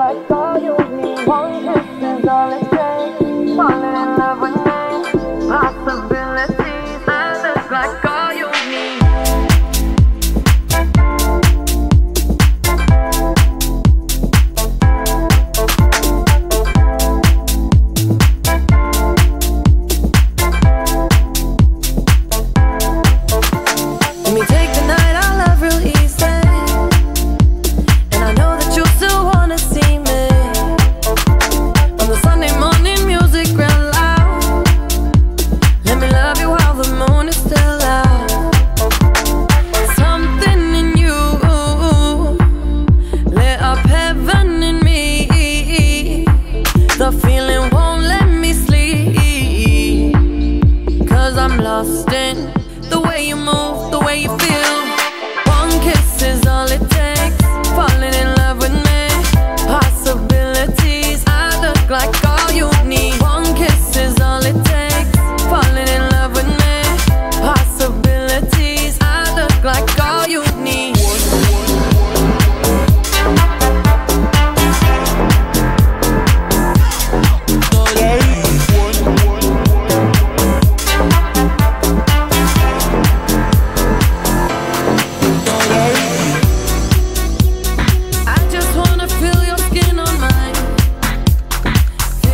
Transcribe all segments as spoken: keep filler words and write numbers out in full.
like all you need. One kiss is all it takes. Falling in love with me. Possibilities. I look like all you need. Let me take the night I love real easy. And I know that you still wanna see me. On the Sunday morning music real loud. Let me love you while the moon is still out. Something in you lit up heaven in me. The feeling won't let me sleep. Cause I'm lost in the way you move, the way you feel. One kiss is all it takes. Falling in love with me. Possibilities. I look like all you need. One kiss is all it takes. Falling in love with me. Possibilities. I look like all you need. I just wanna feel your skin on mine.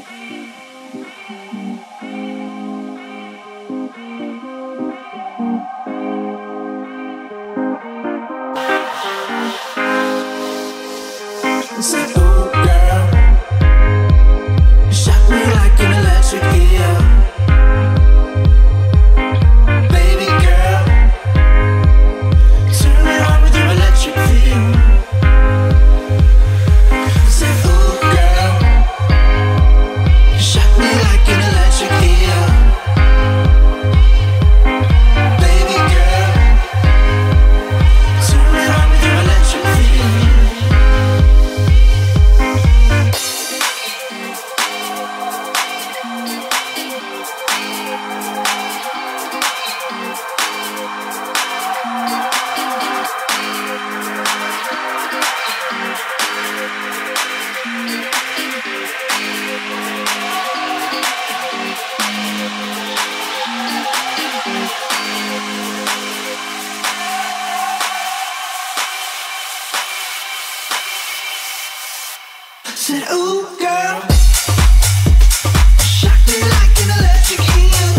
Said, ooh, girl, shock me like an electric eel.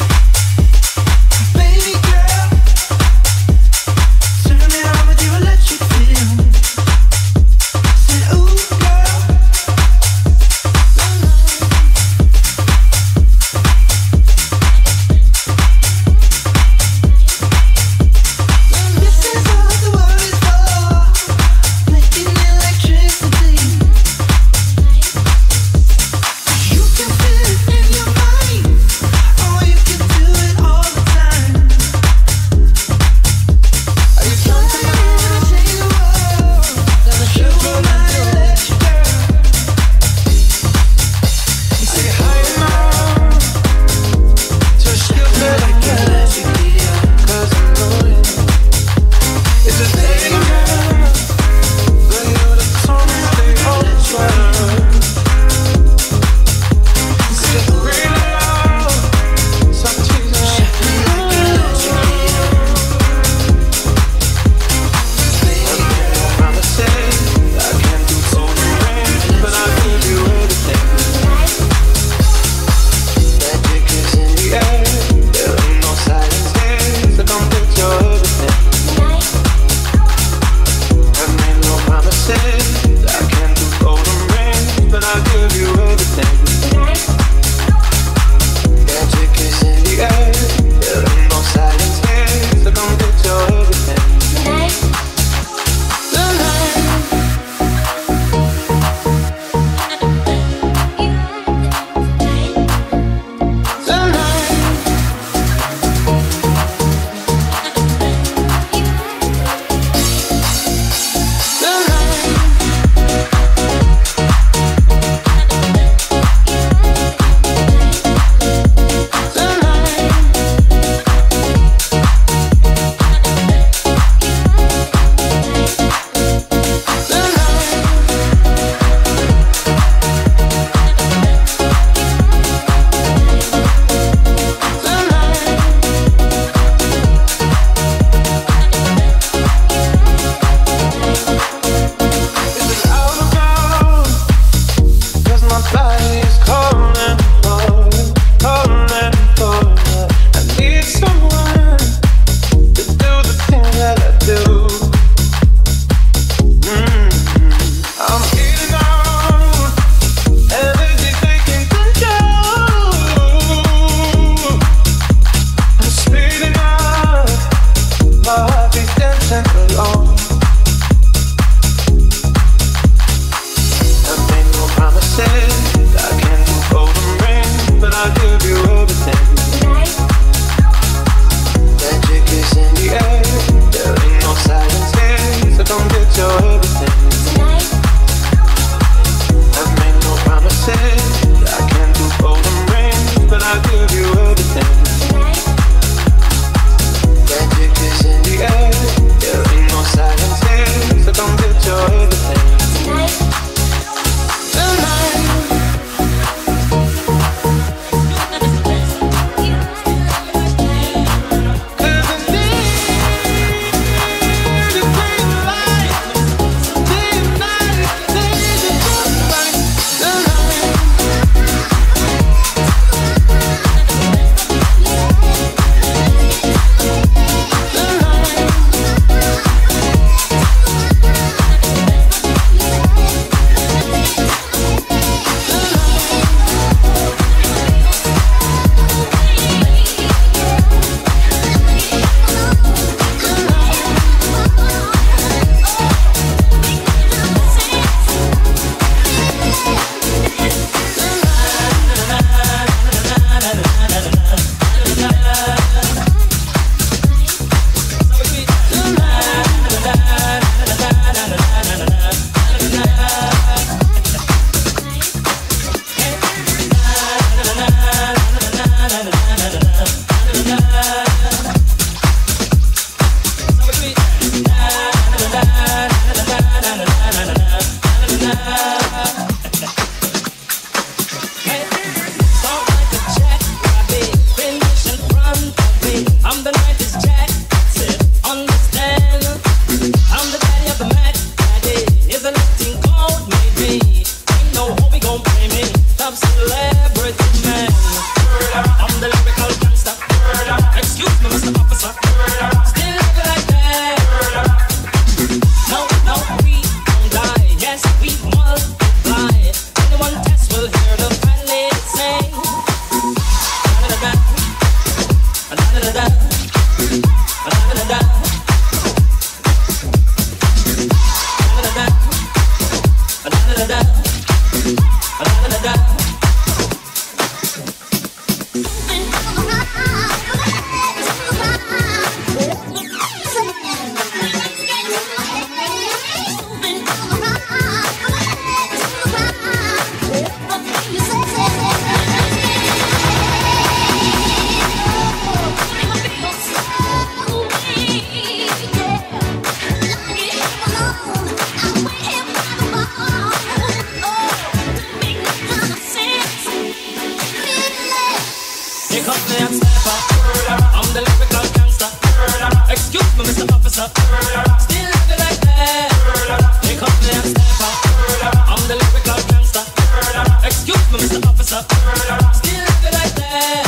Baby girl, turn me on with your electric feel. Said, ooh, girl, this is what the world is for, making electricity. top celebrity man. I'm the lyrical gangster. Excuse me, Mister Officer. Still live like that. No, no, we don't die. Yes, we multiply. Anyone test will hear the fat lady sing. Da da da da da da da da da da. Excuse me, Mister Officer. Still living like that. They call me a stepper. I'm the lyrical gangster. Excuse me, Mister Officer. Still living like that.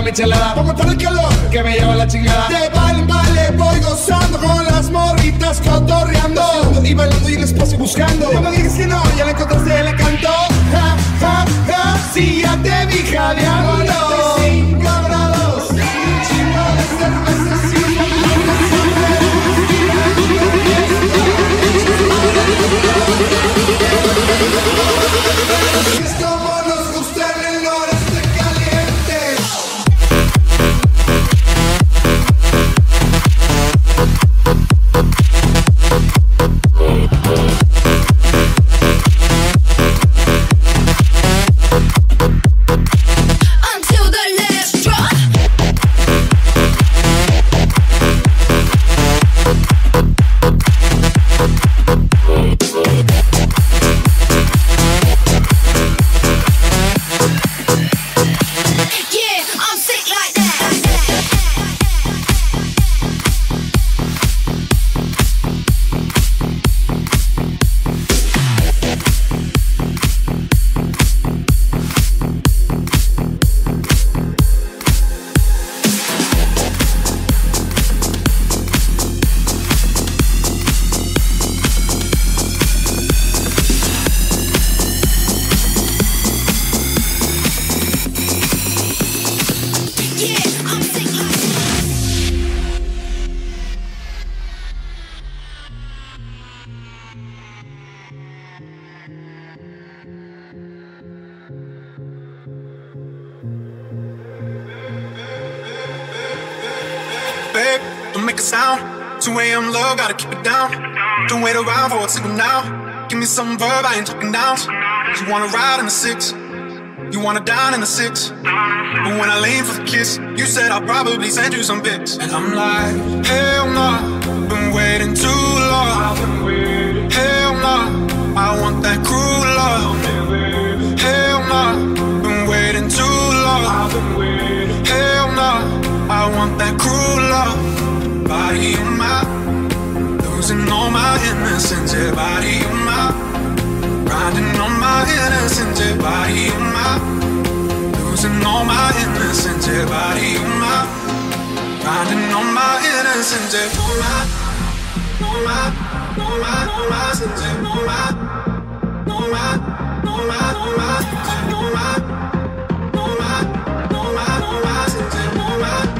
michelada. Pongo todo el calor que me lleva la chingada. De vale, vale, voy gozando con las morritas cotorreando y bailando y el espacio buscando. No me digas que no, ya la encontraste, le cantó. Ja, ja, ja, si ya te vi jadeando. cuarenta y cinco grados, un chingo de cerveza, sí, es como nos gusta en el noreste caliente. Until the last drop. Yeah, I'm sick like that. Yeah, I'm sick like that. Babe, don't make a sound. two A M love, gotta keep it down. Don't wait around for a signal now. Give me some verb, I ain't talking down. You wanna ride in the six, you wanna dine in the six. But when I lean for the kiss, you said I'll probably send you some pics. And I'm like, hell nah, been waiting too long. Hell nah, I want that cruel love. Hell nah, been waiting too long. Hell nah, I want that cruel love. Body of mine, losing all my innocence. Yeah, body of mine, grinding on my innocence. Yeah, body of mine, losing all my innocence. Yeah, body of mine, grinding on my innocence. Yeah, no my, no my, no my, no my, yeah, no my, no my, no my, no my, no my, no my, no my, no my, yeah, no my.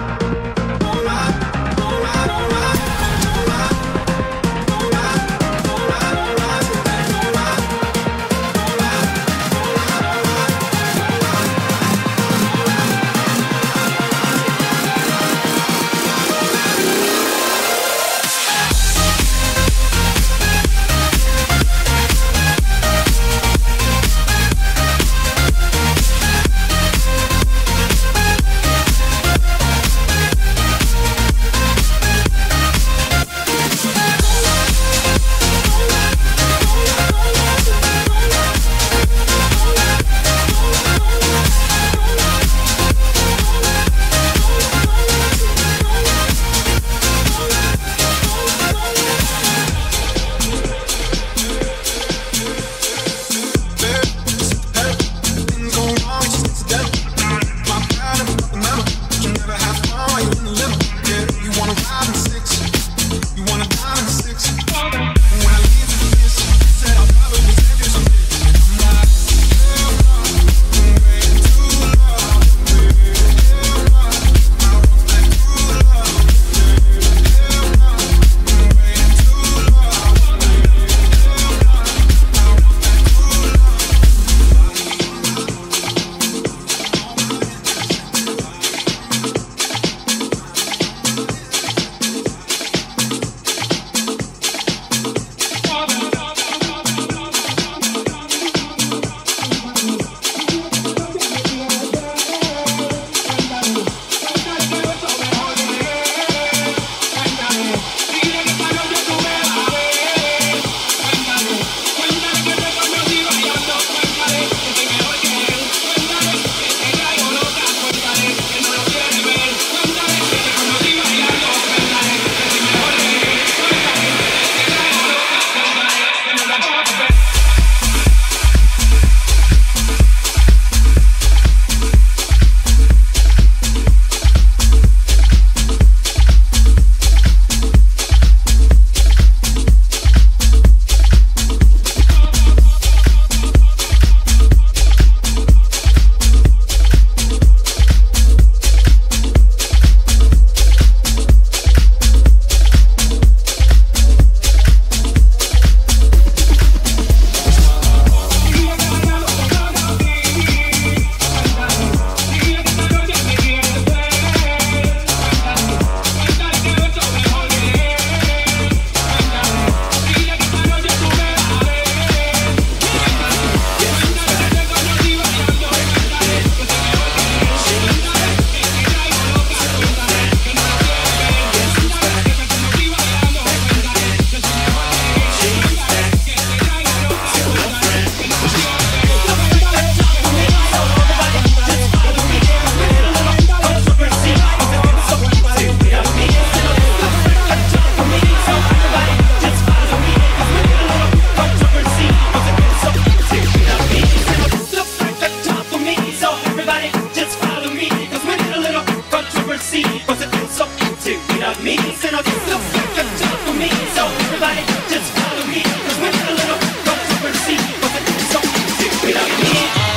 Say no, this looks like a job for me. So everybody just follow me. Cause we need a little controversy. But the thing's so easy without me.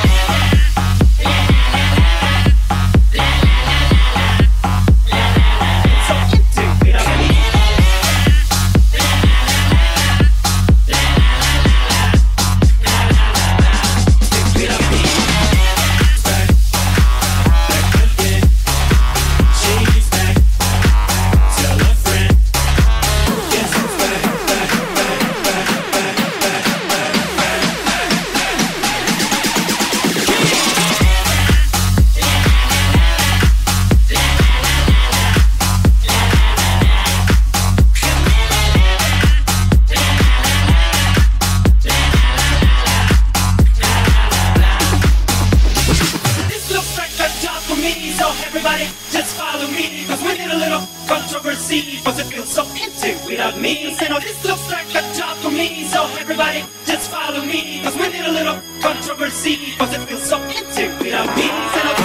So empty without me. Without me. Back, back again. She's back. Tell a friend. Guess who's back, back, back, back, back, back, back, This looks like a job for me, so everybody just follow me. Cause we need a little controversy, cause it feels so empty without me. Say no, this looks like a job for me, so everybody just follow me. Cause we need a little controversy, cause it feels so empty without me. Say no,